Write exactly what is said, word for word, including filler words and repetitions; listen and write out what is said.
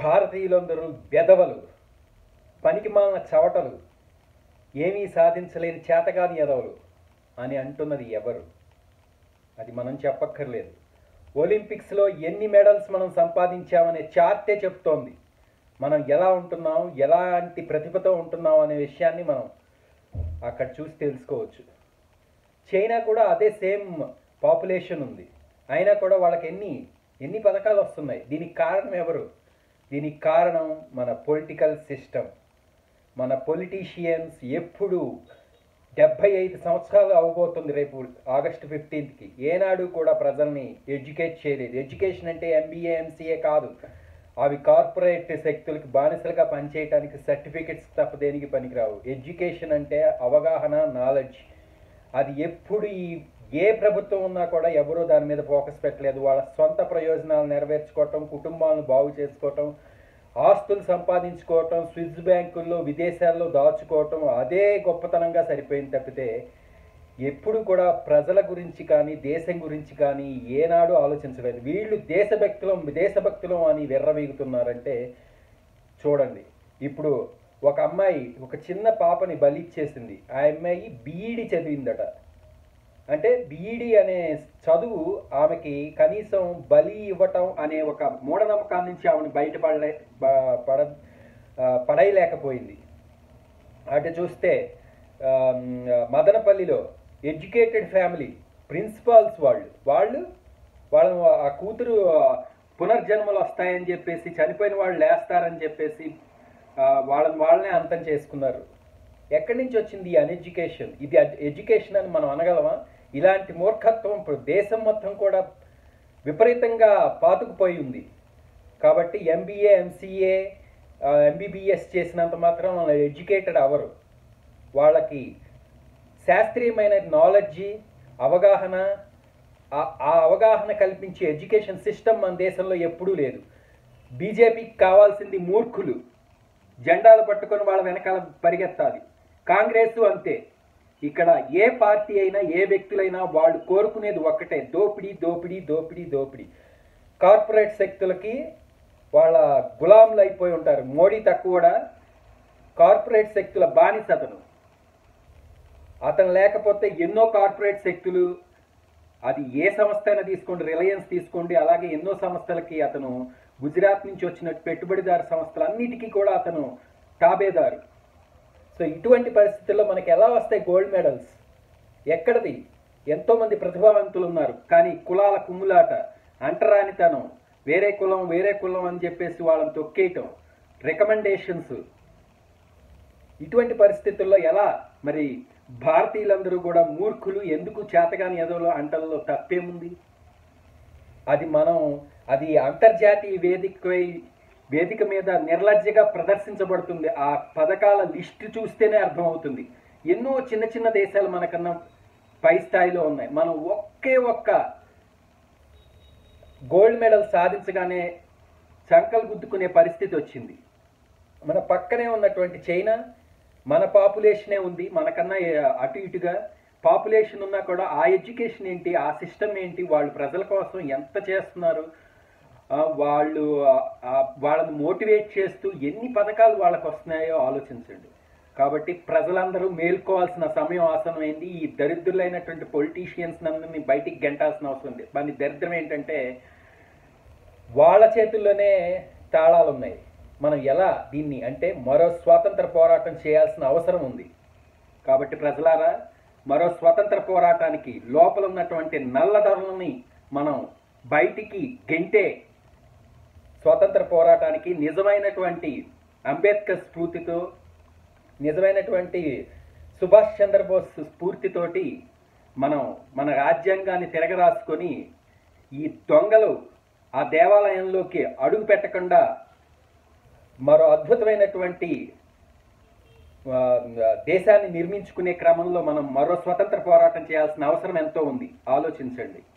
భారతీయులందరూ వెధవలు, పనికిమాలిన చవటలు, ఏమీ సాధించలేని చేతగాని ఎదవలు అని అంటున్నది ఎవరు? అది మనం చెప్పక్కర్లేదు. ఒలింపిక్స్లో ఎన్ని మెడల్స్ మనం సంపాదించామనే చార్టే చెప్తోంది మనం ఎలా ఉంటున్నాం, ఎలాంటి ప్రతిభతో ఉంటున్నాం అనే విషయాన్ని మనం అక్కడ చూసి తెలుసుకోవచ్చు. చైనా కూడా అదే సేమ్ పాపులేషన్ ఉంది, అయినా కూడా వాళ్ళకి ఎన్ని ఎన్ని పథకాలు వస్తున్నాయి. దీనికి కారణం ఎవరు? దీనికి కారణం మన పొలిటికల్ సిస్టమ్. మన పొలిటీషియన్స్ ఎప్పుడు డెబ్భై ఐదు సంవత్సరాలు అవ్వబోతుంది రేపు ఆగస్టు ఫిఫ్టీన్త్కి. ఏనాడు కూడా ప్రజల్ని ఎడ్యుకేట్ చేయలేదు. ఎడ్యుకేషన్ అంటే ఎంబీఏ ఎంసీఏ కాదు, అవి కార్పొరేట్ శక్తులకి బానిసలుగా పనిచేయడానికి సర్టిఫికెట్స్ తప్ప దేనికి పనికిరావు. ఎడ్యుకేషన్ అంటే అవగాహన, నాలెడ్జ్. అది ఎప్పుడు ఈ ఏ ప్రభుత్వం ఉన్నా కూడా ఎవరూ దాని మీద ఫోకస్ పెట్టలేదు. వాళ్ళ సొంత ప్రయోజనాలు నెరవేర్చుకోవటం, కుటుంబాలను బాగు చేసుకోవటం, ఆస్తులు సంపాదించుకోవటం, స్విస్ బ్యాంకుల్లో విదేశాల్లో దాచుకోవటం, అదే గొప్పతనంగా సరిపోయింది తప్పితే ఎప్పుడు కూడా ప్రజల గురించి కానీ దేశం గురించి కానీ ఏనాడు ఆలోచించలేదు. వీళ్ళు దేశభక్తులం దేశభక్తులం అని విర్రవీగుతున్నారంటే చూడండి. ఇప్పుడు ఒక అమ్మాయి ఒక చిన్న పాపని బలిచ్చేసింది. ఆ అమ్మాయి బీఈడి చదివిందట. అంటే బీఈడి అనే చదువు ఆమెకి కనీసం బలి ఇవ్వటం అనే ఒక మూఢనమ్మకాల నుంచి ఆమెను బయటపడలే పడ పడేయలేకపోయింది. అటు చూస్తే మదనపల్లిలో ఎడ్యుకేటెడ్ ఫ్యామిలీ ప్రిన్సిపాల్స్ వాళ్ళు వాళ్ళు వాళ్ళు ఆ కూతురు పునర్జన్మలు వస్తాయని చెప్పేసి, చనిపోయిన వాళ్ళు లేస్తారని చెప్పేసి వాళ్ళని వాళ్ళనే అంతం చేసుకున్నారు. ఎక్కడి నుంచి వచ్చింది ఈ అన్ఎడ్యుకేషన్? ఇది ఎడ్యుకేషన్ అని మనం అనగలమా? ఇలాంటి మూర్ఖత్వం ఇప్పుడు దేశం మొత్తం కూడా విపరీతంగా పాతుకుపోయి ఉంది. కాబట్టి ఎంబీఏ ఎంసీఏ ఎంబీబీఎస్ చేసినంత మాత్రం ఎడ్యుకేటెడ్ అవరు. వాళ్ళకి శాస్త్రీయమైన నాలెడ్జి, అవగాహన, ఆ అవగాహన కల్పించే ఎడ్యుకేషన్ సిస్టమ్ మన దేశంలో ఎప్పుడూ లేదు. బీజేపీకి కావాల్సింది మూర్ఖులు, జెండాలు పట్టుకొని వాళ్ళ వెనకాల పరిగెత్తాలి. కాంగ్రెస్ అంతే. ఇక్కడ ఏ పార్టీ అయినా ఏ వ్యక్తులైనా వాళ్ళు కోరుకునేది ఒక్కటే, దోపిడీ దోపిడీ దోపిడీ దోపిడీ. కార్పొరేట్ శక్తులకి వాళ్ళ గులాంలు అయిపోయి ఉంటారు. మోడీ తక్కువడా? కార్పొరేట్ శక్తుల బానిస అతను. అతను లేకపోతే ఎన్నో కార్పొరేట్ శక్తులు, అది ఏ సంస్థ అయినా తీసుకోండి, రిలయన్స్ తీసుకోండి, అలాగే ఎన్నో సంస్థలకి అతను గుజరాత్ నుంచి వచ్చినట్టు పెట్టుబడిదారు సంస్థలు అన్నిటికీ కూడా అతను తాబేదారు. సో ఇటువంటి పరిస్థితుల్లో మనకి ఎలా వస్తాయి గోల్డ్ మెడల్స్? ఎక్కడిది? ఎంతోమంది ప్రతిభావంతులు ఉన్నారు, కానీ కులాల కుమ్ములాట, అంటరానితనం, వేరే కులం వేరే కులం అని చెప్పేసి వాళ్ళని తొక్కేయటం, రికమెండేషన్స్. ఇటువంటి పరిస్థితుల్లో ఎలా మరి భారతీయులందరూ కూడా మూర్ఖులు, ఎందుకు చేతగాని ఎదవలు అంటల్లో తప్పేముంది? అది మనం అది అంతర్జాతీయ వేదిక వేదిక మీద నిర్లజ్జగా ప్రదర్శించబడుతుంది. ఆ పథకాల లిస్టు చూస్తేనే అర్థమవుతుంది. ఎన్నో చిన్న చిన్న దేశాలు మనకన్నా పై స్థాయిలో ఉన్నాయి. మనం ఒకే ఒక్క గోల్డ్ మెడల్ సాధించగానే చంకలు గుద్దుకునే పరిస్థితి వచ్చింది. మన పక్కనే ఉన్నటువంటి చైనా మన పాపులేషనే ఉంది, మనకన్నా అటు ఇటుగా పాపులేషన్ ఉన్నా కూడా ఆ ఎడ్యుకేషన్ ఏంటి, ఆ సిస్టమ్ ఏంటి, వాళ్ళు ప్రజల కోసం ఎంత చేస్తున్నారు, వాళ్ళు వాళ్ళని మోటివేట్ చేస్తూ ఎన్ని పథకాలు వాళ్ళకు వస్తున్నాయో ఆలోచించండి. కాబట్టి ప్రజలందరూ మేల్కోవాల్సిన సమయం ఆసనమైంది. ఈ దరిద్రులైనటువంటి పొలిటీషియన్స్ అందరినీ బయటికి గెంటాల్సిన అవసరం ఉంది. దాని దరిద్రం ఏంటంటే వాళ్ళ చేతుల్లోనే తాళాలు ఉన్నాయి. మనం ఎలా దీన్ని అంటే మరో స్వాతంత్ర పోరాటం చేయాల్సిన అవసరం ఉంది. కాబట్టి ప్రజలారా, మరో స్వతంత్ర పోరాటానికి లోపల ఉన్నటువంటి నల్లధరలని మనం బయటికి గెంటే స్వాతంత్ర పోరాటానికి నిజమైనటువంటి అంబేద్కర్ స్ఫూర్తితో, నిజమైనటువంటి సుభాష్ చంద్రబోస్ స్ఫూర్తితోటి మనం మన రాజ్యాంగాన్ని తిరగరాసుకొని ఈ దొంగలు ఆ దేవాలయంలోకి అడుగు పెట్టకుండా మరో అద్భుతమైనటువంటి దేశాన్ని నిర్మించుకునే క్రమంలో మనం మరో స్వతంత్ర పోరాటం చేయాల్సిన అవసరం ఎంతో ఉంది. ఆలోచించండి.